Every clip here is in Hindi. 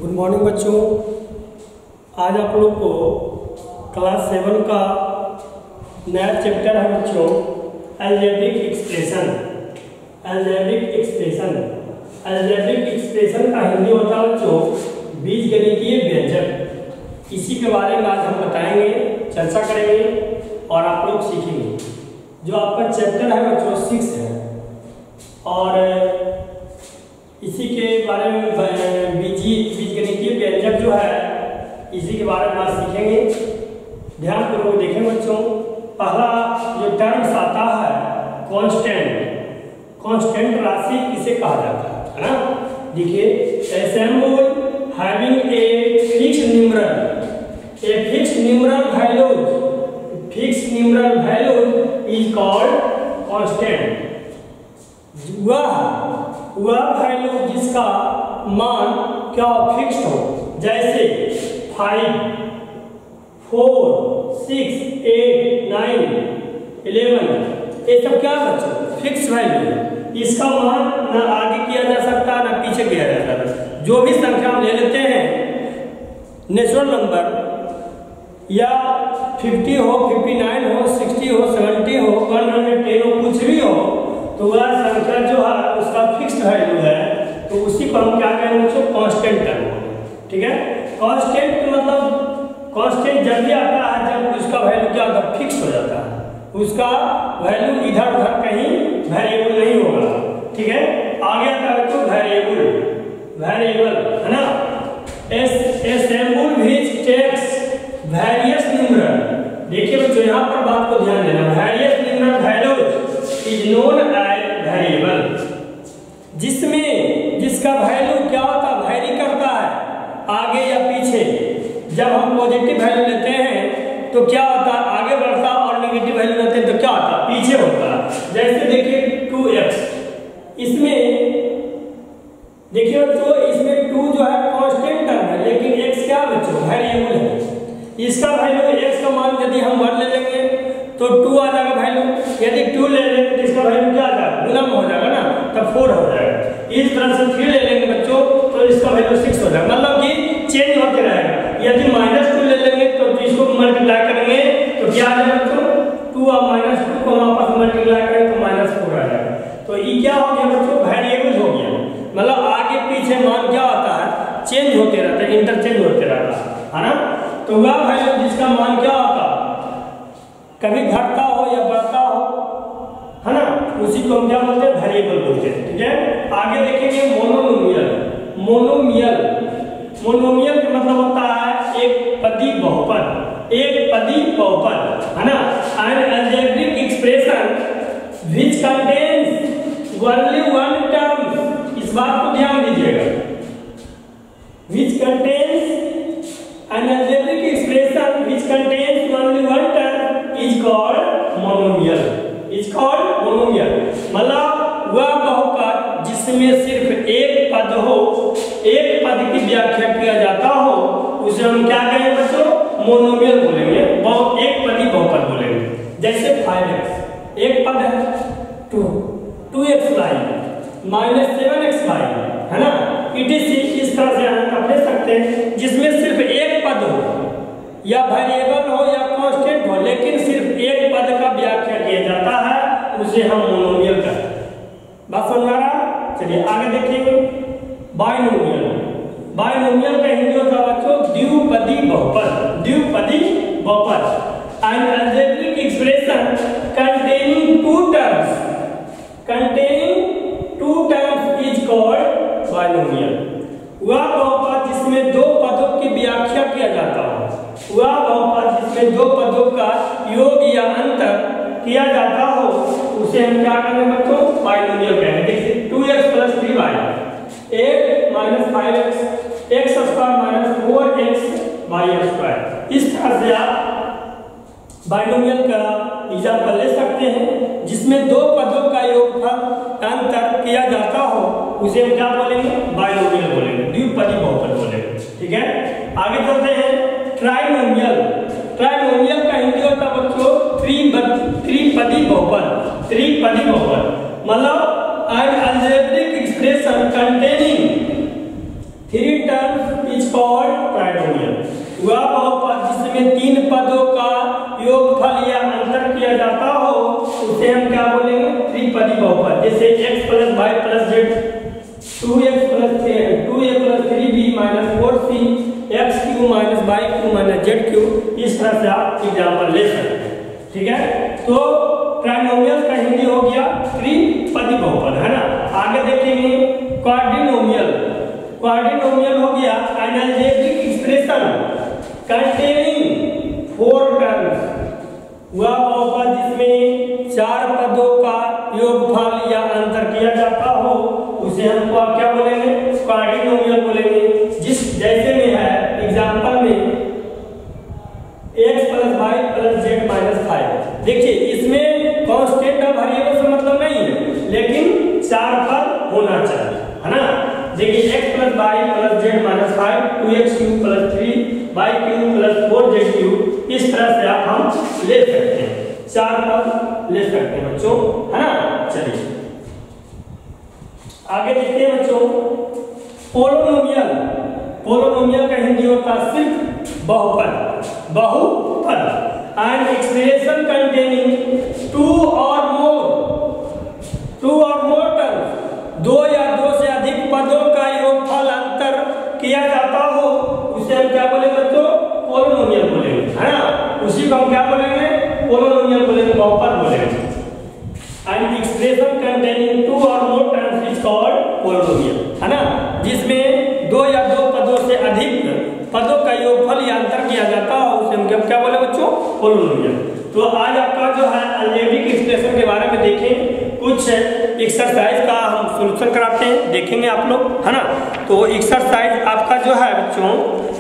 गुड मॉर्निंग बच्चों। आज आप लोग को क्लास 7 का नया चैप्टर है बच्चों, अलजेब्रिक एक्सप्रेशन। अलजेब्रिक एक्सप्रेशन का हिंदी होता है बच्चों बीजगणितीय व्यंजक। इसी के बारे में आज हम बताएंगे, चर्चा करेंगे और आप लोग सीखेंगे। जो आपका चैप्टर है बच्चों 6 है और इसी के बारे में बीजगणितीय व्यंजक जो है इसी के बारे में आज सीखेंगे। ध्यानपूर्वक देखें बच्चों। पहला जो टर्म्स आता है कांस्टेंट राशि किसे कहा जाता है ना। देखिए, a symbol having a fixed numeral values is called constant. वह वैल्यू जिसका मान क्या फिक्स्ड हो, जैसे 5, 4, 6, 8, 9, 11, ये सब क्या बच्चों फिक्स वैल्यू है। इसका मान ना आगे किया जा सकता ना पीछे किया जा सकता। जो भी संख्या हम ले लेते हैं नेचुरल नंबर, या 50 हो, 59 हो, 60 हो, 70 हो, 110 हो, कुछ भी हो, तो वह संख्या जो है उसका फिक्स्ड वैल्यू है, तो उसी को हम क्या कहेंगे बच्चों कांस्टेंट कहेंगे। ठीक है, कांस्टेंट मतलब कांस्टेंट जब भी आता है जब उसका वैल्यू क्या होता है फिक्स हो जाता है, उसका वैल्यू इधर उधर कहीं वेरिएबल नहीं होगा। ठीक है, आगे आता है तो वेरिएबल है ना। A symbol which takes various numeral. देखिए बच्चों यहाँ पर बात को ध्यान देना, various numeral values is known as variable, जिसका वैल्यू क्या होता है वेरी करता है आगे या पीछे। जब हम पॉजिटिव वैल्यू लेते हैं तो क्या होता है आगे बढ़ता, और नेगेटिव वैल्यू लेते हैं तो क्या होता है पीछे होता है। जैसे देखिए 2x, इसमें देखिए बच्चों इसमें 2 जो है कांस्टेंट टर्म है, लेकिन x क्या बच्चों वेरिएबल है। इसका वैल्यू x का मान यदि हम 1 ले लेंगे तो 2 आ जाएगा वैल्यू, यदि 2 ले लेंगे तो इसका वैल्यू क्या आ जाएगा गुना में हो जाएगा ना, तब 4 हो जाएगा। इस तरह से 3 ले लेंगे बच्चों तो इसका वैल्यू 6 हो जाएगा, मतलब कि चेंज होते रहेगा। यदि -2 ले लेंगे तो इसको मल्टीप्लाई करेंगे तो क्या आ जाएगा बच्चों 2 और -2 को हम आपस में मल्टीप्लाई करें तो -4 आ जाएगा। तो ये क्या हो गया बच्चों वेरिएबल हो गया, मतलब आगे पीछे मान क्या होता है चेंज होते रहता है, इंटरचेंज होते रहता है ना। तो वह वैल्यू जिसका मान क्या होता कभी घटता हो या बढ़ता हो है ना, उसी को हम क्या बोलते हैं वेरिएबल बोलते हैं। ठीक है, आगे देखेंगे मोनोमियल का मतलब होता है एक पदी बहुपद है ना। An algebraic expression which contains only one term. इस बात को ध्यान दीजिएगा, which contains an algebraic expression which contains only one term is called monomial। मतलब वह बहुपद जिसमें सिर्फ एक पद हो, एक पद की व्याख्या किया जाता हो, उसे हम क्या कहेंगे बच्चों मोनोमियल बोलेंगे, एक पदी बहुपद बोलेंगे। जैसे 5x एक पद है, 2xy -7xy है ना, इस तरह से हम ले सकते हैं जिसमें सिर्फ एक पद हो, या वेरिएबल हो या कांस्टेंट हो, लेकिन सिर्फ एक पद का व्याख्या किया जाता है, उसे हम मोनोमियल कहते हैं। बात समझ आ रहा? चलिए आगे देखिए बायनोमियल का हिंदी होता है बच्चों द्विपदी बहुपद। An algebraic expression containing two terms is called binomial. वह बहुपद जिसमें 2 पदों की व्याख्या किया जाता हो, वह बहुपद जिसमें 2 पदों का योग या अंतर किया जाता हो, उसे हम क्या कहेंगे बच्चों बायनोमियल कहेंगे। देखिए 2x + 3y 8 - 5x x² - 4xy²। इस तरह से आप बायनोमियल का एग्जाम्पल ले सकते हैं, जिसमें 2 पदों का योगफल अंतर किया जाता हो, उसे हम क्या बोलेंगे बायनोमियल बोलेंगे, द्विपदी बहुपद बोलेंगे। ठीक है, आगे चलते हैं ट्राइनोमियल का हिंदी होता है बच्चों त्रिपदी बहुपद। मतलब an algebraic expression containing 3 terms is called trinomial. वह बहुपद जिसमें तीन पदों का योगफल या अंतर किया जाता हो उसे हम क्या बोलेंगे? त्रिपदी बहुपद। जैसे x + y + z 2x + 2a + 3b - 4c x³ - y³ - z³। इस तरह से आप एग्जाम्पल ले सकते हैं। ठीक है, तो ट्राइनोमियल का हिंदी हो गया त्रिपदी बहुपद, है ना। आगे देखेंगे क्वाड्रिनोमियल। क्वाड्रिनोमियल हो गया an algebraic expression containing 4 terms. वह बहुपद जिसमें 4 पदों का योगफल या अंतर किया जाता हो उसे हम क्या बोलेंगे? क्वाड्रिनोमियल बोलेंगे। जिस जैसे में है एग्जांपल में x + y + z - 5। देखिए इसमें कांस्टेंट और वेरिएबल से मतलब नहीं है, लेकिन 4 पद होना चाहिए, है ना। देखिए x + y + z - 5 2x³ + 3y³ + 4z³। इस तरह से आप हम ले सकते हैं, 4 पद ले सकते हैं बच्चों, है ना। चलिए आगे देखते हैं बच्चों पोलिनोमियल। पोलिनोमियल का हिंदी होता है सिर्फ बहुपद। बहुपद an expression containing 2 or more terms. 2 या 2 से अधिक पदों का योगफल अंतर किया जाता हो उसे हम क्या बोलेंगे बच्चों? पोलिनोमियल बोलेंगे, है ना। उसी को हम क्या बोलेंगे? पोलिनोमियल बोलेंगे, बहुपद बोलेंगे। An expression containing 2 or more terms is called polynomial, है ना। जिसमें 2 या 2 पदों से अधिक पदों का योगफल या अंतर किया जाता हो उसे हम क्या बोले बच्चों? पोलिनोमियल। तो आज आपका जो है अलजेब्रिक एक्सप्रेशन के बारे में देखें, कुछ एक्सरसाइज का हम सॉल्यूशन कराते हैं, देखेंगे आप लोग, है ना। तो एक्सरसाइज आपका जो है बच्चों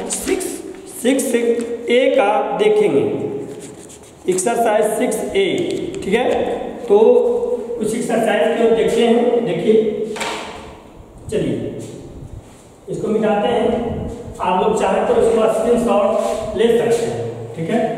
6A का देखेंगे, एक्सरसाइज 6A। ठीक है, तो कुछ एक्सरसाइज को देखते हैं। देखिए चलिए इसको मिटाते हैं। आप लोग चाहे तो इसको स्क्रीनशॉट ले सकते हैं। ठीक है,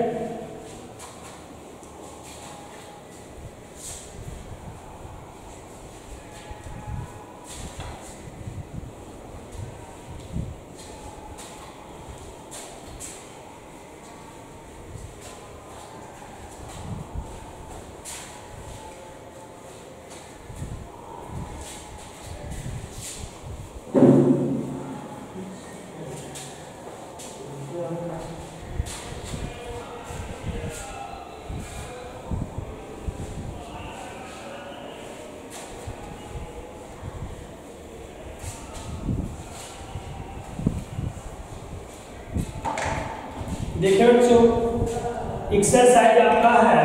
देखिए बच्चों एक्सरसाइज आपका है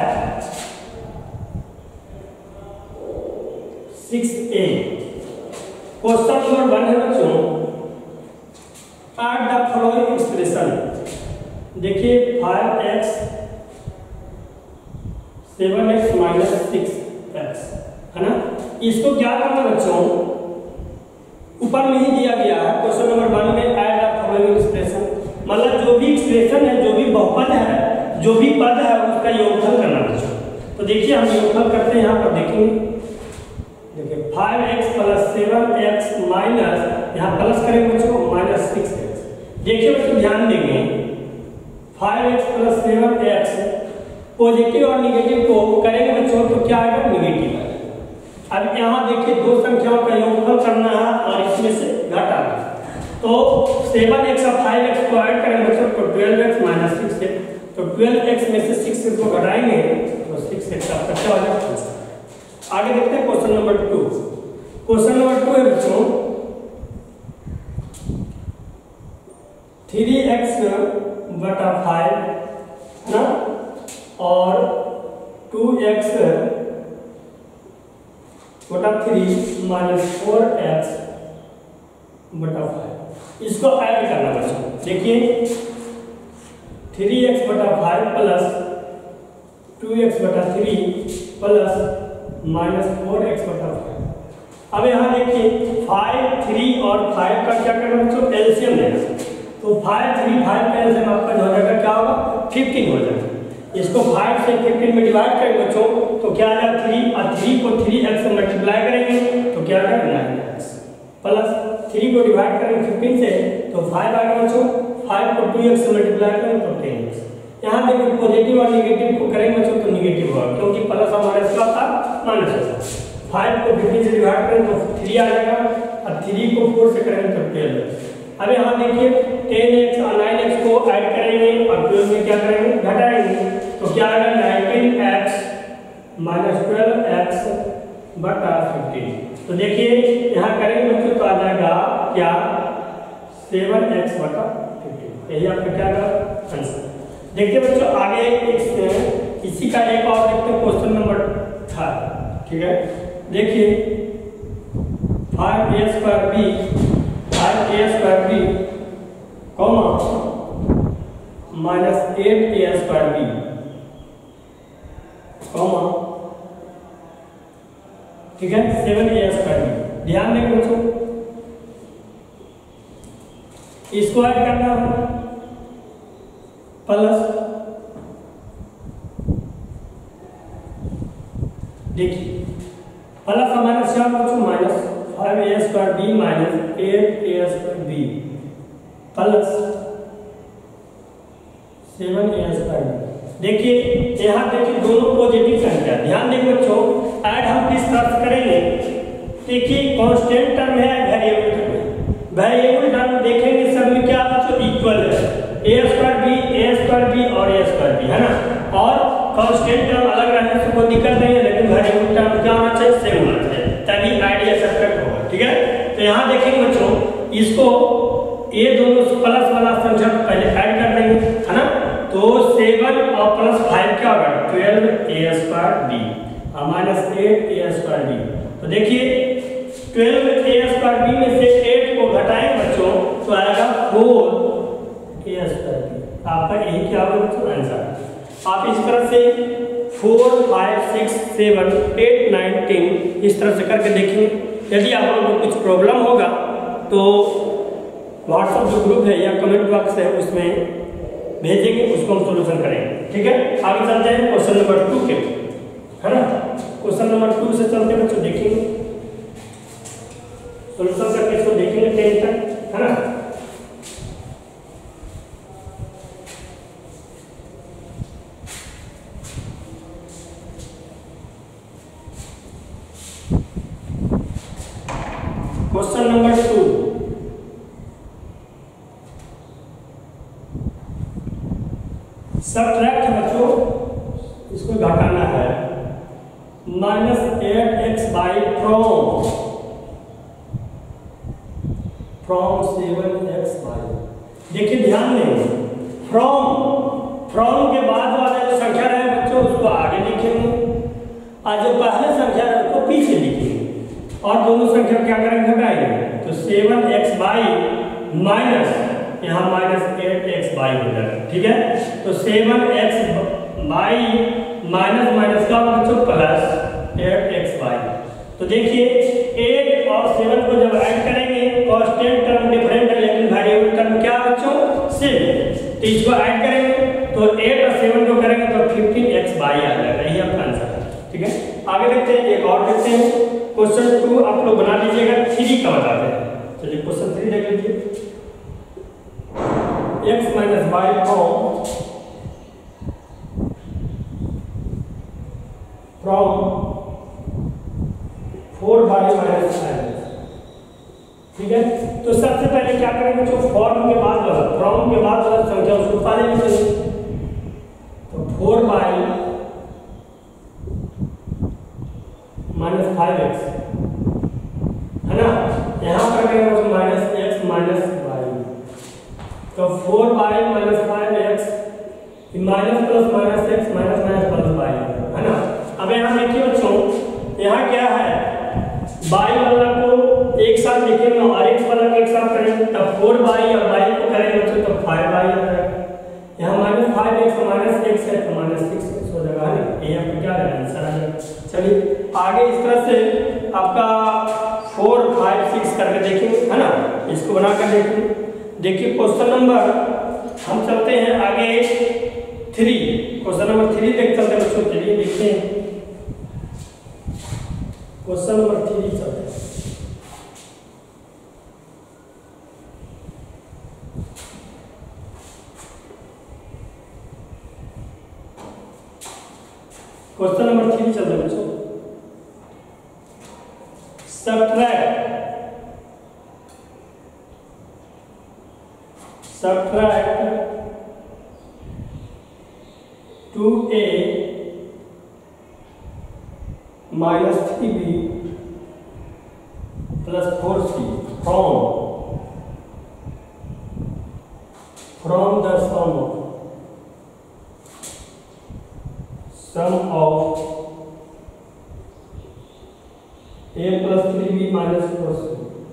6A। क्वेश्चन नंबर 1 है बच्चों, ऐड द फॉलोइंग एक्सप्रेशन। देखिए 5x 7x - 6x, है ना। इसको क्या करना बच्चों? ऊपर में ही दिया गया है क्वेश्चन नंबर 1 में, ऐड द फॉलोइंग एक्सप्रेशन। मतलब जो भी एक्सप्रेशन है, जो भी बहुपद है, जो भी पद है उसका योगफल करना बच्चों। तो देखिए हम योगफल करते हैं, यहाँ पर देखेंगे। देखिए 5x + 7x माइनस, यहाँ प्लस करेंगे बच्चों -6x। देखिए बच्चों ध्यान देंगे 5x + 7x पॉजिटिव और निगेटिव को करेंगे बच्चों तो क्या आएगा? निगेटिव। अब यहाँ देखिए 2 संख्याओं का योगफल करना है और इसमें से घटाना। तो 7x और 5x को ऐड करेंगे बच्चों तो 12x - 6x। तो 12x में से 6x को घटाएंगे तो 6x आपका क्या हो जाएगा? आगे देखते हैं क्वेश्चन नंबर 2। क्वेश्चन नंबर 2 है बच्चों 3x बटा 5 ना और 2x बटा 3 - 4x बटा 5। इसको ऐड करना बच्चों। देखिए 3x बटा 5 प्लस 2x बटा 3 प्लस -4x बटा 5। अब यहाँ देखिए 5, 3 और 5 का क्या करना बच्चों? एलसीएम लेना। तो 5, 3, 5 का एलसीएम आपका जो हो जाएगा क्या होगा? 15 हो जाएगा। इसको 5 से 15 में डिवाइड करेंगे बच्चों तो क्या आ जाएगा? 3 और 3 को 3x से मल्टीप्लाई करेंगे तो क्या आ जाएगा? 9x। प्लस 3 को डिवाइड करेंगे 15 से तो 5 आएगा बच्चों। 5 को 2x से मल्टीप्लाई करेंगे तो 10x। यहाँ देखिए पॉजिटिव और नेगेटिव को करेंगे बच्चों तो नेगेटिव होगा, क्योंकि प्लस हमारे इसका था माइनस होगा। 5 को 15 से डिवाइड करेंगे तो 3 आ जाएगा और 3 को 4 से करेंगे तो 12। अब यहाँ देखिए 10x और 9x को ऐड करेंगे और 12 में क्या करेंगे घटाएंगे तो क्या आएगा 19x माइनस 12x बटा 15। तो देखिए यहाँ करेंगे बच्चों तो आ जाएगा क्या 7x बटा 15। यही आपका क्या आंसर। देखिए बच्चों आगे इसी का एक और देखते हैं क्वेश्चन नंबर 3, ठीक है। देखिए 5a square b comma minus 8a square b comma, ठीक है 7a स्क्वायर b। ध्यान दें बच्चों इसको ऐड करना है प्लस, देखिए प्लस हमारे क्या बच्चों minus 5a square b minus 8a square b plus 7a square b। देखिए यहाँ देखिए दोनों पॉजिटिव संख्या, ध्यान दें बच्चों ऐड हम किस तरह से करेंगे। देखिए कांस्टेंट टर्म है वेरिएबल टर्म है, वेरिएबल टर्म देखेंगे सब में क्या बच्चों इक्वल है a स्क्वायर b और a स्क्वायर b है ना, और कांस्टेंट टर्म अलग रहने से कोई दिक्कत नहीं है, लेकिन वेरिएबल टर्म क्या होना चाहिए सेम होना चाहिए तभी आइडिया परफेक्ट होगा, ठीक है। तो यहाँ देखेंगे बच्चों इसको ये दोनों प्लस वाला संख्या को पहले ऐड कर देंगे है ना, तो 7 और प्लस 5 क्या होगा 12a स्क्वायर b और माइनस 8a स्क्वायर b। तो देखिए 12a स्क्वायर b में से 8 को घटाएंगे बच्चों तो आएगा 4a स्क्वायर b। आपका यही क्या होगा बच्चों आंसर। आप इस तरह से 4, 5, 6, 7, 8, 9, 10 इस तरह से करके देखेंगे। यदि आप लोगों को कुछ प्रॉब्लम होगा तो व्हाट्सएप जो ग्रुप है या कमेंट बॉक्स है उसमें भेजेंगे, उसको हम सोल्यूशन करेंगे, ठीक है। आगे चलते हैं क्वेश्चन नंबर 2 के, है ना। क्वेश्चन नंबर 2 से चलते हैं बच्चों, देखेंगे सोल्यूशन करके इसको देखेंगे 10 तक, है ना। क्वेश्चन नंबर 2, सबट्रैक्ट बच्चों इसको घटाना है minus 8x by from 7x by. देखिए ध्यान दें फ्रॉम के बाद वाला जो संख्या रहे बच्चों उसको आगे लिखेंगे और जो पहले संख्या है उसको पीछे लिखेंगे और दोनों संख्या क्या करेंगे घटाएंगे तो 7x बाई माइनस यहाँ माइनस 8x बाई हो जाएगा, ठीक है। तो 7x बाई माइनस माइनस का बच्चों प्लस 8x बाई। तो देखिए 8 और 7 को जब ऐड करेंगे कांस्टेंट टर्म डिफरेंट है लेकिन वेरिएबल टर्म क्या बच्चों सेम, तो इसको ऐड करेंगे तो 8 और 7 को करेंगे तो 15x बाई आ जाएगा, यही आपका आंसर है, ठीक है। आगे देखते हैं, एक और देखते हैं क्वेश्चन 2 आप लोग बना लीजिएगा, 3 का बताते हैं। चलिए क्वेश्चन 3 देख लीजिए। x minus y from 4 y minus 5, ठीक है। तो सबसे पहले क्या करेंगे जो फॉर्म के बाद वाला फ्रॉम के बाद वाला संख्या उसको पहले लिखेंगे तो 4 बाई माइनस 5x है ना, यहाँ पर करेंगे माइनस x माइनस वाई तो 4 y minus 5x minus plus minus x minus minus plus y है ना। अब यहाँ देखिए बच्चों यहाँ क्या है बाई वाला को एक साथ लिखेंगे और x वाला को एक साथ करेंगे तब 4 बाई और बाई को करेंगे बच्चों तो 5 बाई आ जाएगा। यहाँ माइनस 5x माइनस x है तो माइनस 6x हो जाएगा, ये आपका क्या है आंसर आ जाएगा। चलिए आगे इस तरह से आपका 4, 5, 6 करके देखेंगे है ना, इसको बना कर देखेंगे। देखिए क्वेश्चन नंबर हम चलते हैं आगे 3, क्वेश्चन नंबर 3 देख चलते हैं बच्चों, चलिए देखते हैं क्वेश्चन नंबर 3 चलते हैं। क्वेश्चन नंबर 3 चल रहा है बच्चों। subtract 2a minus 3b plus 4c from the sum of a plus 3b minus 4c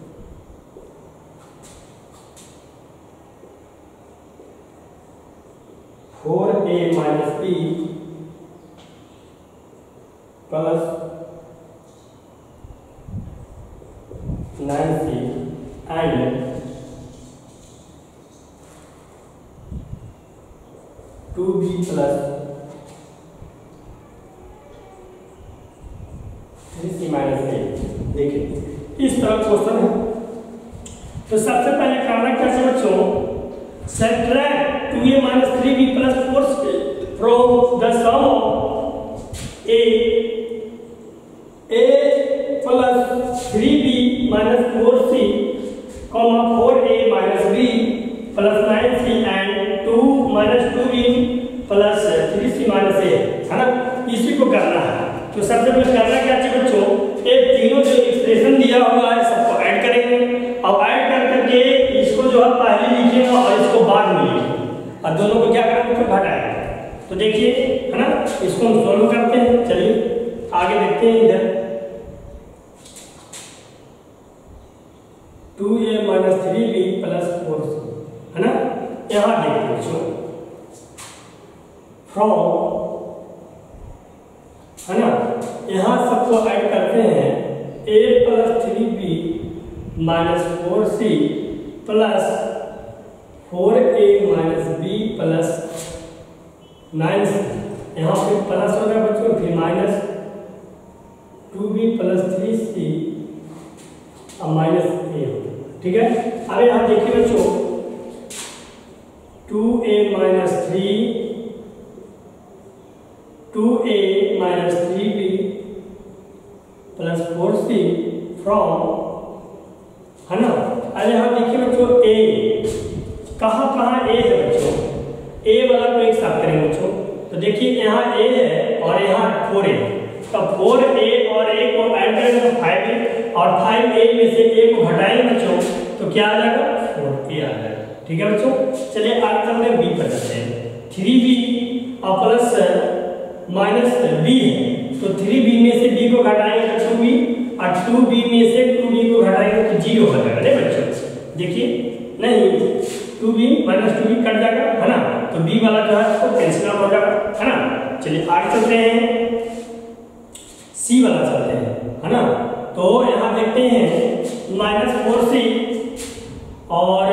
a minus b plus 9c and 2b plus 3c minus a। देखिए इस तरह क्वेश्चन है। तो सबसे पहले करना क्या है बच्चों, subtract 2a minus 3b plus 4c from the sum of a plus 3b minus 4c, 4a minus b plus 9c and 2 minus 2b plus 3c minus a, है ना। इसी को करना है। तो सबसे पहले करना क्या चाहिए बच्चों, ये तीनों जो एक्सप्रेशन दिया हुआ है सबको ऐड करेंगे। अब ऐड करके इसको जो है पहले लिखेंगे और इसको बाद में लिखेंगे और दोनों को क्या करेंगे फिर घटाएंगे। तो देखिए है ना, इसको हम सॉल्व करते हैं। चलिए आगे देखते हैं। इधर 2a minus 3b plus 4c, है ना। यहाँ देखते हैं फ्रॉम, है ना, यहाँ सबको ऐड करते हैं a plus 3b minus 4c plus 4a minus b plus 9c, यहाँ पे प्लस होगा बच्चों, फिर माइनस 2b plus 3c और माइनस a, ठीक है। अब यहाँ देखिए बच्चों 2a minus 3b plus 4c from, है ना। अरे यहाँ देखिए बच्चों a कहाँ a है बच्चों, a वाला को एक साथ करेंगे बच्चों। तो देखिए यहाँ a है और यहाँ 4a, तो 4a और a को ऐड करेंगे तो 5a और 5a में से a को घटाएंगे बच्चों तो क्या आ जाएगा, 4a आ जाएगा। ठीक है बच्चों, चलिए आगे चलते हैं, b पर चलते हैं। 3b और प्लस माइनस b है, तो 3b में से b को घटाएंगे तो 2b और 2b में से 2b को घटाएंगे तो 0 हो जाएगा। नहीं बच्चों, देखिए नहीं 2b माइनस 2b कट जाएगा, है ना। तो b वाला जो है वो कैंसिल आउट हो जाएगा, है ना। चलिए आगे चलते हैं, c वाला चलते हैं, है ना। तो यहाँ देखते हैं माइनस 4c और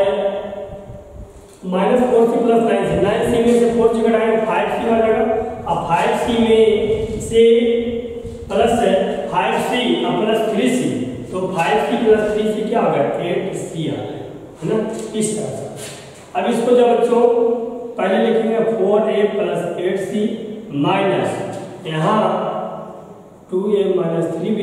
minus 4c plus 9c, 9c में से 4c घटाएंगे 5c हो जाएगा और 5c में से प्लस 5c और प्लस 3c, तो 5c प्लस 3c क्या होगा, 8c आ जाएगा, है ना। इस तरह से अब इसको जब बच्चों पहले लिखेंगे 4a प्लस 8c माइनस यहाँ 2a minus 3b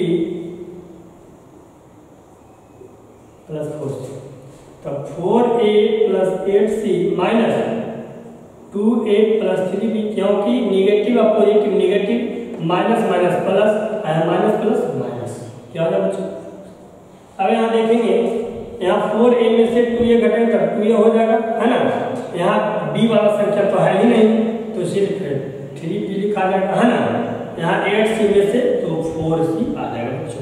plus 4c, तब 4a plus 8c minus 2a plus 3b, क्योंकि निगेटिव और positive, negative minus minus plus, minus plus minus क्या होगा बच्चों। अब यहाँ देखेंगे यहाँ 4a में से 2a घटाएंगे तब 2a हो जाएगा, है ना। यहाँ b वाला संख्या तो है ही नहीं तो सिर्फ 3b लिखा जाएगा, है ना। यहाँ 8c में से तो 4c आ जाएगा बच्चों।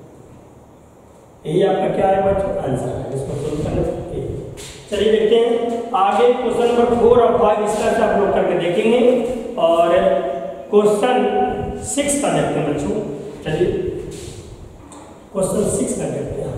यही आपका क्या है बच्चों, आंसर है। इसको सोल्व करना चाहिए। चलिए देखते हैं आगे क्वेश्चन नंबर 4 और 5 इसका से आप लोग करके देखेंगे और क्वेश्चन 6 का देखते हैं बच्चों। चलिए क्वेश्चन 6 का देखते हैं।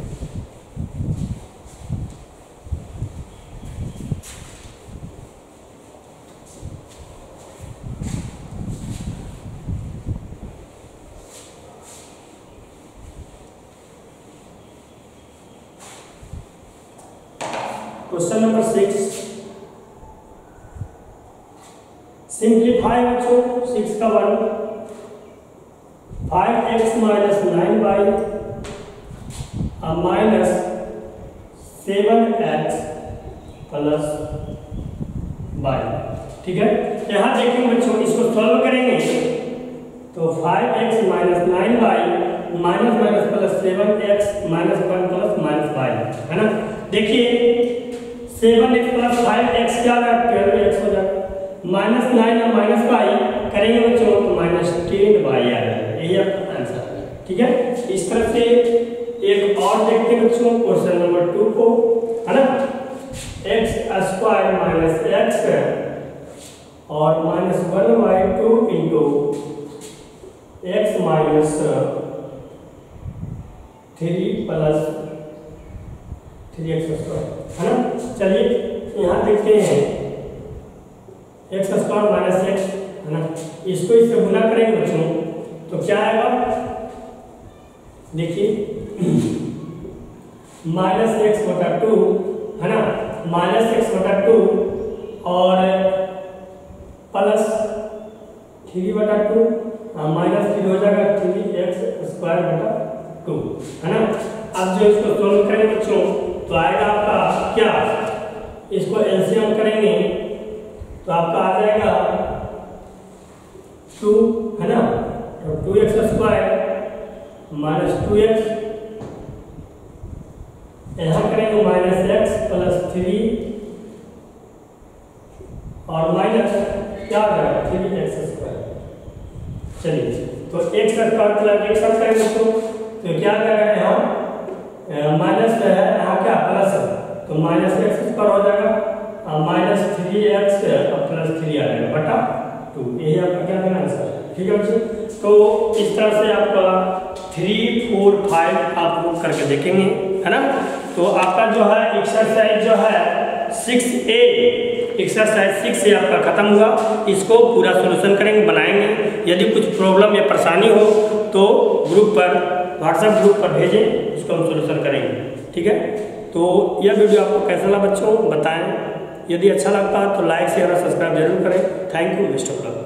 क्वेश्चन नंबर 6, सिंप्लीफाई बच्चों 6 का 1 5x minus 9y minus 7x plus y। ठीक है, यहाँ देखेंगे बच्चों, इसको सॉल्व करेंगे तो 5x minus 9y minus minus plus 7x minus 1 plus minus y, है ना। देखिए 7x प्लस 5x क्या होगा, 12x हो जाएगा, माइनस 9 और माइनस y करेंगे बच्चों तो माइनस 10y आ जाएगा, यही आपका आंसर है। ठीक है, इस तरह से एक और देखते हैं बच्चों क्वेश्चन नंबर 2 को, है ना। x स्क्वायर माइनस x और minus 1y2 into x minus 3 plus 3x square, है ना। चलिए यहाँ देखते हैं x स्क्वायर माइनस x, है ना, इसको इससे गुना करेंगे बच्चों तो क्या आएगा, देखिए माइनस x बटा 2, है ना, माइनस x बटा 2 और प्लस 3 बटा 2, माइनस 3 हो जाएगा 3x स्क्वायर बटा 2, है ना। अब जो इसको सोल्व करेंगे बच्चों तो आएगा आपका क्या, इसको एलसीएम करेंगे तो आपका आ जाएगा 2, है ना, तो 2x स्क्वायर माइनस 2x, यहाँ करेंगे माइनस x प्लस 3 और माइनस क्या आ जाएगा 3x स्क्वायर। चलिए तो x स्क्वायर प्लस x करेंगे तो क्या आ जाएगा, यहाँ माइनस है, यहाँ क्या प्लस है तो माइनस x स्क्वायर हो जाएगा, माइनस 3x प्लस 3 आ जाएगा बटा 2, यही आपका क्या देना आंसर है। ठीक है बच्चों, तो इस तरह से आपका 3, 4, 5 आप लोग करके देखेंगे, है ना। तो आपका जो है एक्सरसाइज जो है 6A, एक्सरसाइज 6 आपका खत्म हुआ। इसको पूरा सॉल्यूशन करेंगे, बनाएंगे। यदि कुछ प्रॉब्लम या परेशानी हो तो ग्रुप पर, व्हाट्सएप ग्रुप पर भेजें, इसको हम सॉल्यूशन करेंगे। ठीक है, तो यह वीडियो आपको कैसा लगा बच्चों बताएं। यदि अच्छा लगता है तो लाइक शेयर और सब्सक्राइब जरूर करें। Thank you, best of luck.